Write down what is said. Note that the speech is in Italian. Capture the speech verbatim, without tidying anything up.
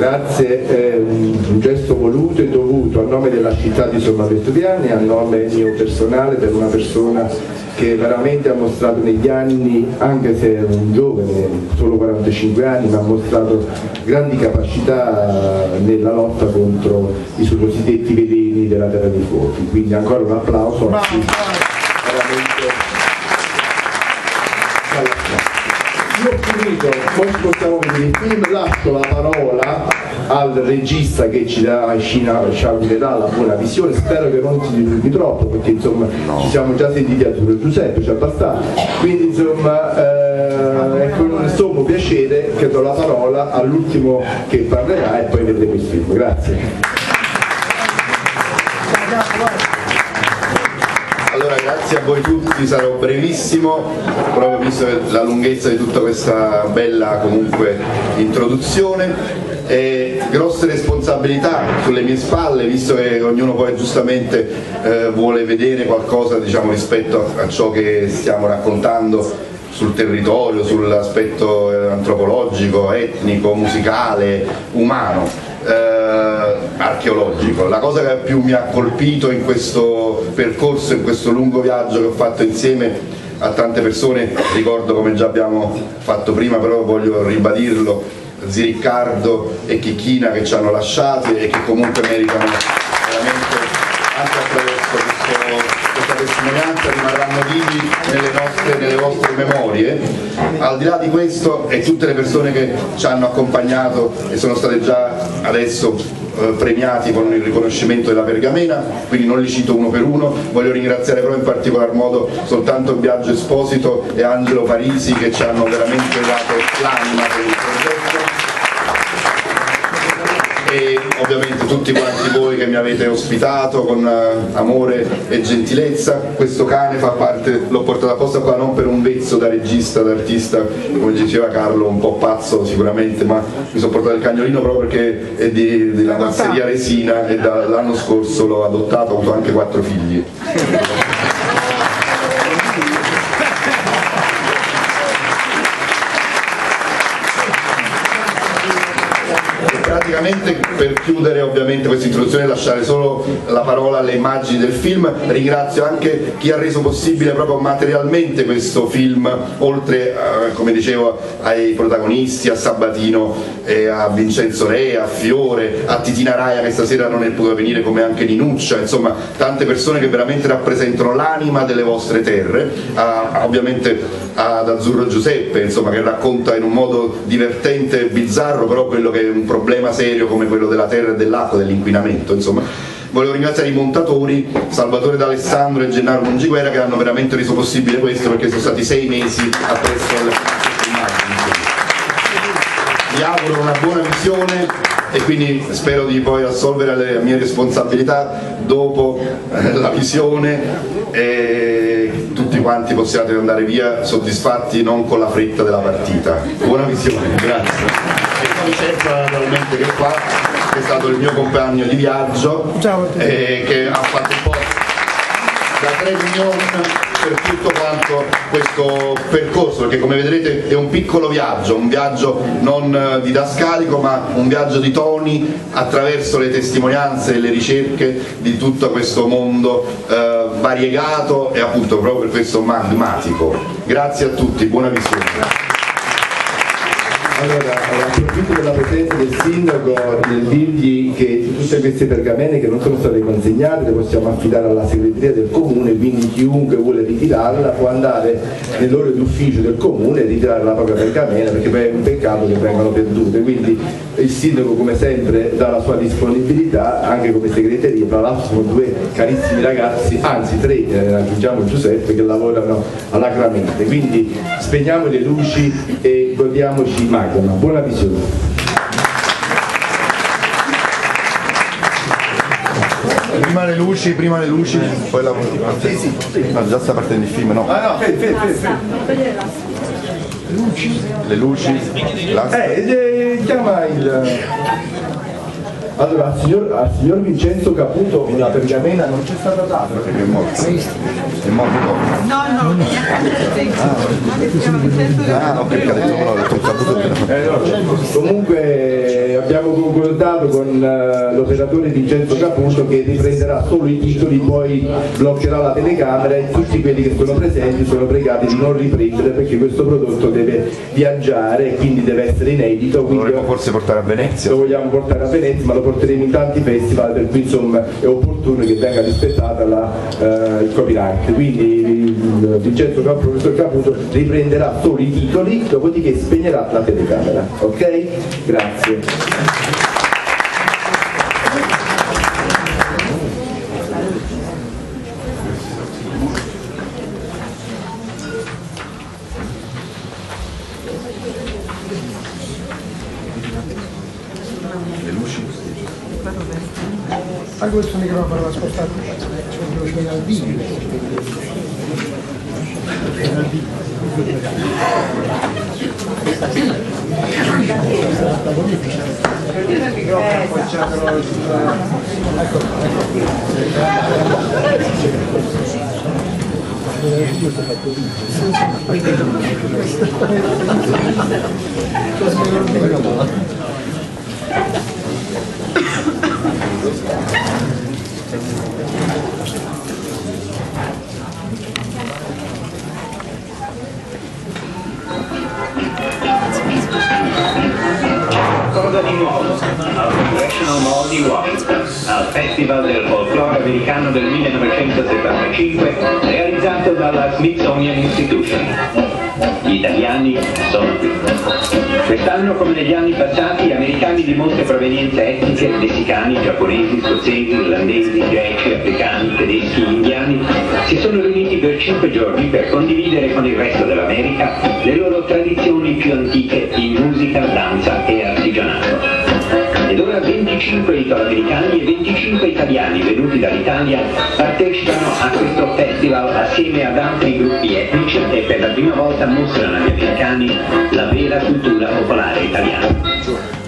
Grazie, è un, un gesto voluto e dovuto a nome della città di Somma Vesuviana e a nome mio personale, per una persona che veramente ha mostrato negli anni, anche se è un giovane, solo quarantacinque anni, ma ha mostrato grandi capacità nella lotta contro i suoi cosiddetti veleni della Terra dei Fuochi. Quindi ancora un applauso a chi veramente... Io ho finito, poi ci possiamo vedere il film, lascio la parola al regista che ci dà, ci darà la buona visione. Spero che non ti dilunghi troppo, perché insomma no. Ci siamo già sentiti a Giulio Giuseppe, c'è abbastanza, quindi insomma eh, è con un sommo piacere che do la parola all'ultimo che parlerà e poi vedremo il film. Grazie. Allora, grazie a voi tutti, sarò brevissimo, proprio visto la lunghezza di tutta questa bella comunque introduzione. E grosse responsabilità sulle mie spalle, visto che ognuno poi giustamente eh, vuole vedere qualcosa, diciamo, rispetto a, a ciò che stiamo raccontando sul territorio, sull'aspetto eh, antropologico, etnico, musicale, umano. Eh, archeologico. La cosa che più mi ha colpito in questo percorso, in questo lungo viaggio che ho fatto insieme a tante persone, ricordo come già abbiamo fatto prima, però voglio ribadirlo, Zi Riccardo e Chicchina che ci hanno lasciati e che comunque meritano veramente, anche attraverso questo, questa testimonianza, rimarranno vivi nelle, nostre, nelle vostre memorie. Al di là di questo, e tutte le persone che ci hanno accompagnato e sono state già adesso eh, premiati con il riconoscimento della Pergamena, quindi non li cito uno per uno, voglio ringraziare però in particolar modo soltanto Biagio Esposito e Angelo Parisi che ci hanno veramente dato l'anima per il progetto. E ovviamente tutti quanti voi che mi avete ospitato con uh, amore e gentilezza. Questo cane fa parte, l'ho portato apposta qua non per un vezzo da regista, da artista, come diceva Carlo, un po' pazzo sicuramente, ma mi sono portato il cagnolino proprio perché è di, della masseria Resina e dall'anno scorso l'ho adottato, ho avuto anche quattro figli. Praticamente, per chiudere ovviamente questa introduzione e lasciare solo la parola alle immagini del film, ringrazio anche chi ha reso possibile proprio materialmente questo film, oltre a, come dicevo, ai protagonisti, a Sabatino e a Vincenzo Re, a Fiore, a Titina Raia che stasera non è potuta venire, come anche Ninuccia, insomma tante persone che veramente rappresentano l'anima delle vostre terre, a, ovviamente ad Azzurro Giuseppe, insomma, che racconta in un modo divertente e bizzarro però quello che è un problema serio come quello della terra e dell'acqua, dell'inquinamento, insomma. Volevo ringraziare i montatori Salvatore D'Alessandro e Gennaro Mongiguera che hanno veramente reso possibile questo, perché sono stati sei mesi appresso alle immagini. Vi auguro una buona visione e quindi spero di poi assolvere alle mie responsabilità dopo eh, la visione e tutti quanti possiate andare via soddisfatti, non con la fretta della partita. Buona visione, grazie. E poi certo naturalmente che qua è stato il mio compagno di viaggio eh, che ha fatto un po' da tre milioni per tutto quanto questo percorso, perché come vedrete è un piccolo viaggio, un viaggio non didascalico ma un viaggio di toni attraverso le testimonianze e le ricerche di tutto questo mondo eh, variegato e appunto proprio per questo magmatico. Grazie a tutti, buona visione. Allora, approfitto della presenza del sindaco nel dirgli che tutte queste pergamene che non sono state consegnate le possiamo affidare alla segreteria del comune, quindi chiunque vuole ritirarla può andare nell'ora d'ufficio del comune e ritirare la propria pergamena, perché poi è un peccato che vengano perdute. Quindi il sindaco come sempre dà la sua disponibilità anche come segreteria. Tra l'altro sono due carissimi ragazzi, anzi tre, eh, aggiungiamo Giuseppe, che lavorano alacremente, quindi spegniamo le luci e godiamoci Magma. Buona visione. Prima le luci, prima le luci, poi la sì, sì, sì. No, già sta partendo il film, no? Ah no, fe, fe, fe, fe. Luci. Le luci, eh, eh, chiama il... Allora, al signor, al signor Vincenzo Caputo la pergamena non c'è stata data. Perché è morto. È morto dopo. No, no, mi ha Ah, ok, ha detto no, ho detto un Caputo. Eh, no, comunque abbiamo concordato con uh, l'operatore Vincenzo Caputo che riprenderà solo i titoli, poi bloccherà la telecamera e tutti quelli che sono presenti sono pregati di non riprendere perché questo prodotto deve viaggiare e quindi deve essere inedito. Lo dovremmo forse portare a Venezia. Lo vogliamo portare a Venezia, ma lo porteremo in tanti festival, per cui insomma è opportuno che venga rispettata la, uh, il copyright. Quindi uh, Vincenzo Caputo, professor Caputo riprenderà solo i titoli, dopodiché spegnerà la telecamera. Ok? Grazie. A questo microfono va spostato, c'è dal vivo. Il microfono appoggiato sulla... Cosa di nuovo al Congressional Mall di Washington, al Festival del Folklore Americano del millenovecentosettantacinque realizzato dalla Smithsonian Institution. Gli italiani sono qui. Quest'anno, come negli anni passati, americani di molte provenienze etniche, messicani, giapponesi, scozzesi, irlandesi, greci, africani, tedeschi, indiani, si sono riuniti per cinque giorni per condividere con il resto dell'America le loro tradizioni più antiche in musica, danza e artigianato. Ed ora venticinque italoamericani e venticinque italiani venuti dall'Italia partecipano a questo festival assieme ad altri gruppi etnici e per la prima volta mostrano agli americani la vera cultura popolare italiana.